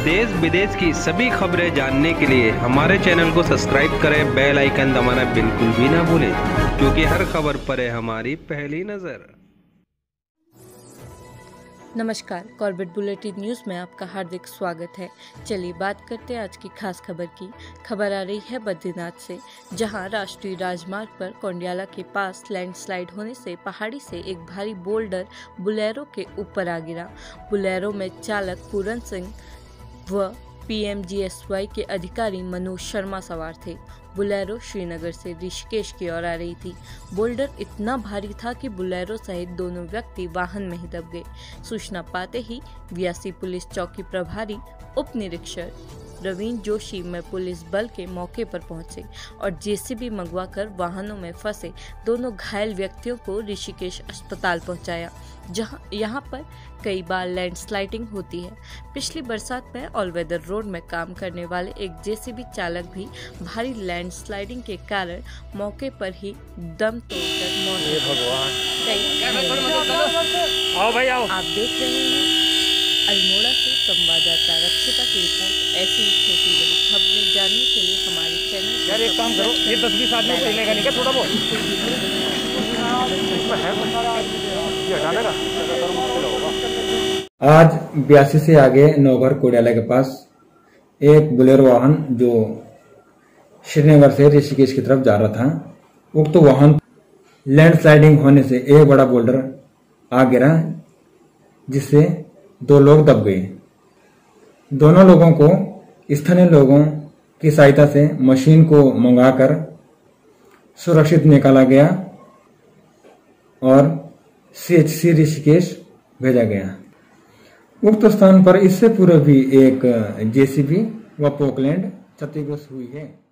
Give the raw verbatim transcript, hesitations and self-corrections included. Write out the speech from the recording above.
देश विदेश की सभी खबरें जानने के लिए हमारे चैनल को सब्सक्राइब करें, बेल आइकन दबाना बिल्कुल भी ना भूलें, क्योंकि हर खबर पर है हमारी पहली नज़र। नमस्कार, कॉर्बेट बुलेटिन न्यूज़ में आपका हार्दिक स्वागत है। चलिए बात करते हैं आज की खास खबर की। खबर आ रही है बद्रीनाथ से, जहां राष्ट्रीय राजमार्ग पर कोंडियाला के पास लैंडस्लाइड होने से पहाड़ी से एक भारी बोल्डर बुलेरो के ऊपर आ गिरा। बुलेरो में चालक पूरन सिंह व P M G S Y के अधिकारी मनोज शर्मा सवार थे। बुलेरो श्रीनगर से ऋषिकेश की ओर आ रही थी। बोल्डर इतना भारी था कि बुलेरो सहित दोनों व्यक्ति वाहन में ही दब गए। सूचना पाते ही व्यासी पुलिस चौकी प्रभारी उप निरीक्षक रवीन जोशी में पुलिस बल के मौके पर पहुंचे और जे सी बी मंगवाकर वाहनों में फंसे दोनों घायल व्यक्तियों को ऋषिकेश अस्पताल पहुंचाया, जहां यहां पर कई बार लैंडस्लाइडिंग होती है। पिछली बरसात में ऑलवेदर रोड में काम करने वाले एक जे सी बी चालक भी भारी लैंडस्लाइडिंग के कारण मौके पर ही दम तोड़कर मौत हो गई। आओ भाई आओ। आप देख रहे हैं अल्मोड़ा से संवाददाता रक्षिता की रिपोर्ट। ऐसी ही छोटी बड़ी खबरें जानने के लिए हमारे चैनल यार एक काम करो, ये दस बीस आदमी को हिलेगा नहीं क्या थोड़ा बहुत? आज बयासी से आगे नौघर कोडियाला के पास एक बुलेरो वाहन जो श्रीनगर से ऋषिकेश की तरफ जा रहा था, उक्त तो वाहन लैंडस्लाइडिंग होने से एक बड़ा बोल्डर आ गिरा, जिससे दो लोग दब गए। दोनों लोगों को स्थानीय लोगों की सहायता से मशीन को मंगाकर सुरक्षित निकाला गया और सी एच सी ऋषिकेश भेजा गया। उक्त स्थान पर इससे पूर्व भी एक जे सी बी व पोकलैंड क्षतिग्रस्त हुई है।